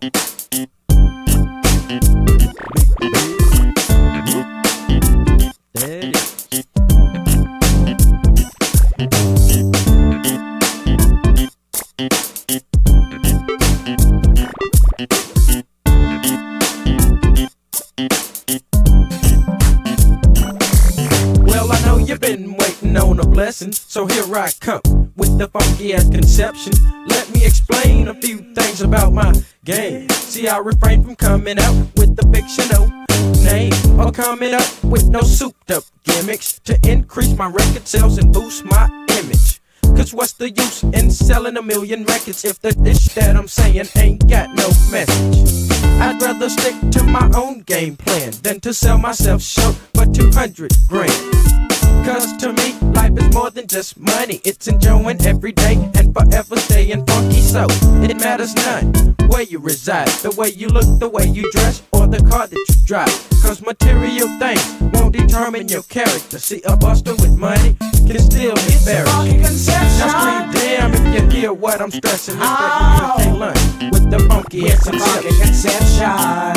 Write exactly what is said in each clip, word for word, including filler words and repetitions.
Well, I know you've been waiting on a blessing, so here I come with the funky ass conception. Let me explain a few things about my game. See, I refrain from coming out with the fictional name, or coming up with no souped up gimmicks to increase my record sales and boost my image. Cause what's the use in selling a million records if the dish that I'm saying ain't got no message? I'd rather stick to my own game plan than to sell myself short for two hundred grand. Cause to me, life is more than just money. It's enjoying every day and forever staying funky. So it matters none where you reside, the way you look, the way you dress, or the car that you drive. Cause material things won't determine your character. See, a buster with money can still be buried. Now scream damn if you hear what I'm stressing. It's that k-lon with the funky ass conception.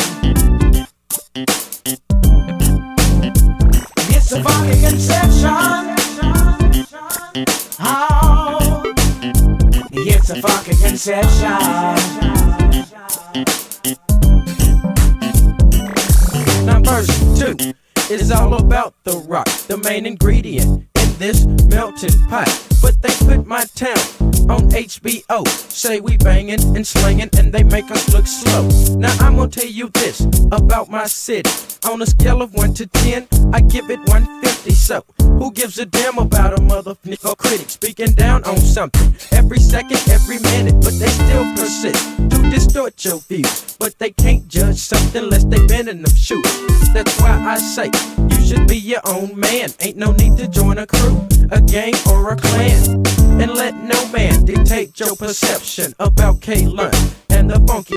It's a funky conception. Oh, it's a funky conception. Now verse two is all about the rock, the main ingredient in this melting pot. But they put my town on H B O, say we bangin' and slingin' and they make us look slow. Now I'm gonna tell you this about my city. On a scale of one to ten, I give it one fifty. So who gives a damn about a motherfucker critic speaking down on something every second, every minute? But they still persist to distort your views. But they can't judge something unless they've been in them shoes. That's why I say you should be your own man. Ain't no need to join a crew, a gang, or a clan. And let no man dictate your perception about k-lon and the funky